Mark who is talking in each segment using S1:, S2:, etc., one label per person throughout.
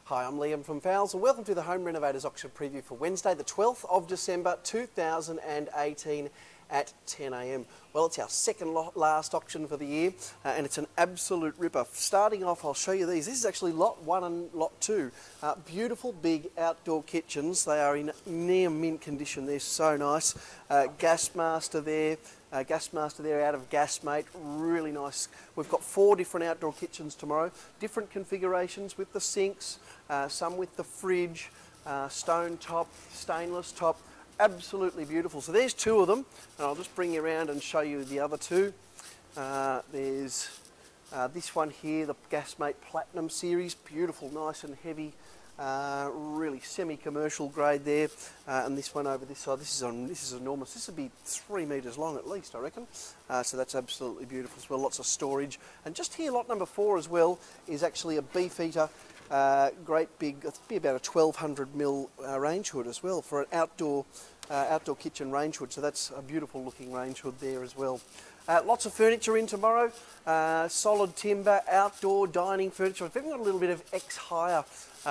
S1: Hi, I'm Liam from Fowles and welcome to the Home Renovators Auction Preview for Wednesday the 12th of December 2018 at 10 a.m. Well, it's our second last auction for the year and it's an absolute ripper. Starting off, I'll show you these. This is actually lot 1 and lot 2. Beautiful big outdoor kitchens. They are in near mint condition. They're so nice. Gas master there out of Gasmate, really nice. We've got 4 different outdoor kitchens tomorrow, different configurations with the sinks, some with the fridge, stone top, stainless top, absolutely beautiful. So there's 2 of them, and I'll just bring you around and show you the other 2. There's this one here, the Gasmate Platinum series, beautiful, nice and heavy. Really semi-commercial grade there, and this one over this side. This is enormous. This would be 3 metres long at least, I reckon. So that's absolutely beautiful as well. Lots of storage. And just here, lot number 4 as well is actually a beef eater. Great big. It'll be about a 1200mm range hood as well for an outdoor kitchen range hood. So that's a beautiful looking range hood there as well. Lots of furniture in tomorrow. Solid timber, outdoor dining furniture. I've even got a little bit of ex-hire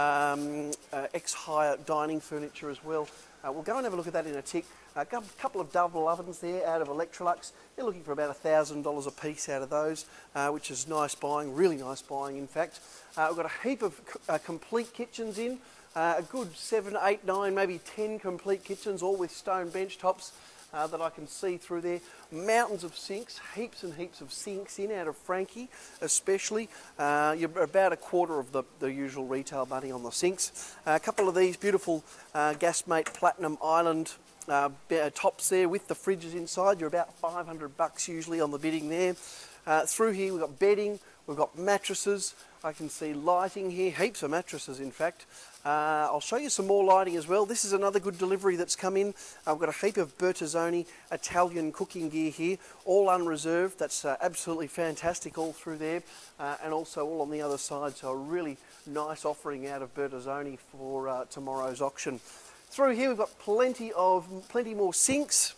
S1: dining furniture as well. We'll go and have a look at that in a tick. A couple of double ovens there out of Electrolux. They're looking for about $1,000 a piece out of those, which is nice buying, really nice buying in fact. We've got a heap of complete kitchens in, a good 7, 8, 9, maybe 10 complete kitchens, all with stone bench tops. That I can see through there. Mountains of sinks, heaps and heaps of sinks in out of Frankie especially. You're about a quarter of the usual retail money on the sinks. A couple of these beautiful Gasmate Platinum Island tops there with the fridges inside. You're about $500 usually on the bidding there. Through here we've got bedding, we've got mattresses. I can see lighting here, heaps of mattresses in fact. I'll show you some more lighting as well. This is another good delivery that's come in. I've got a heap of Bertazzoni Italian cooking gear here, all unreserved. That's absolutely fantastic all through there, and also all on the other side. So a really nice offering out of Bertazzoni for tomorrow's auction. Through here we've got plenty more sinks.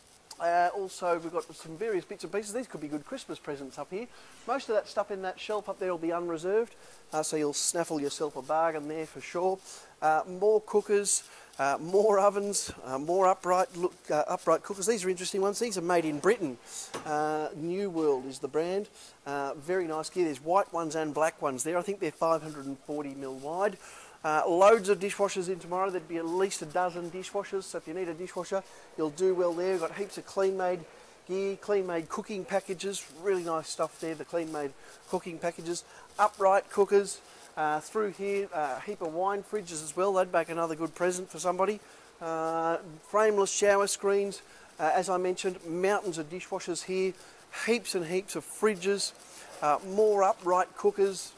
S1: Also, we've got some various bits and pieces. These could be good Christmas presents up here. Most of that stuff in that shelf up there will be unreserved, so you'll snaffle yourself a bargain there for sure. More cookers, more ovens, more upright cookers. These are interesting ones. These are made in Britain. New World is the brand. Very nice gear. There's white ones and black ones there. I think they're 540mm wide. Loads of dishwashers in tomorrow. There'd be at least a dozen dishwashers, so if you need a dishwasher, you'll do well there. We've got heaps of clean-made gear, clean-made cooking packages. Really nice stuff there, the clean-made cooking packages. Upright cookers. Through here, a heap of wine fridges as well. That'd make another good present for somebody. Frameless shower screens. As I mentioned, mountains of dishwashers here. Heaps and heaps of fridges. More upright cookers.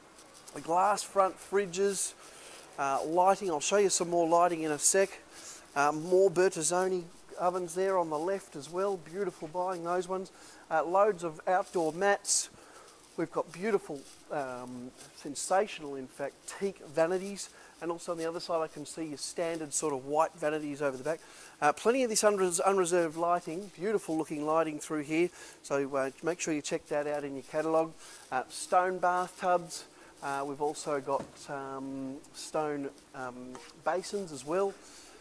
S1: Glass front fridges. Lighting, I'll show you some more lighting in a sec. More Bertazzoni ovens there on the left as well. Beautiful buying those ones. Loads of outdoor mats. We've got beautiful, sensational in fact, teak vanities. And also on the other side I can see your standard sort of white vanities over the back. Plenty of this unreserved lighting, beautiful looking lighting through here. So make sure you check that out in your catalogue. Stone bathtubs. We've also got stone basins as well.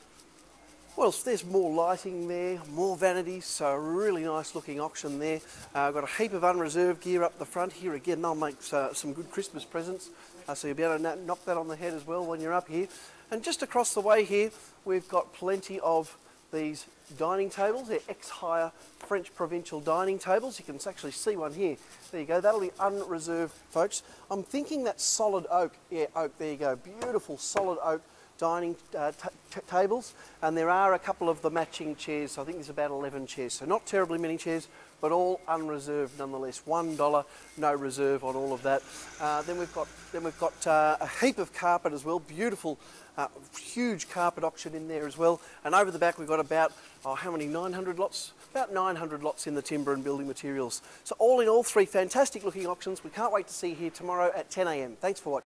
S1: Well, there's more lighting there, more vanities, so a really nice looking auction there. I've got a heap of unreserved gear up the front here. Again, they'll make some good Christmas presents, so you'll be able to knock that on the head as well when you're up here. And just across the way here, we've got plenty of these dining tables. They're ex-hire French provincial dining tables. You can actually see one here. There you go. That'll be unreserved, folks. I'm thinking that's solid oak. Yeah, oak. There you go. Beautiful solid oak dining tables. And there are a couple of the matching chairs. So I think there's about 11 chairs. So not terribly many chairs, but all unreserved nonetheless. $1, no reserve on all of that. Then we've got a heap of carpet as well. Beautiful. Huge carpet auction in there as well, and over the back we've got about, how many, 900 lots? About 900 lots in the timber and building materials. So all in all, 3 fantastic looking auctions. We can't wait to see you here tomorrow at 10 a.m. Thanks for watching.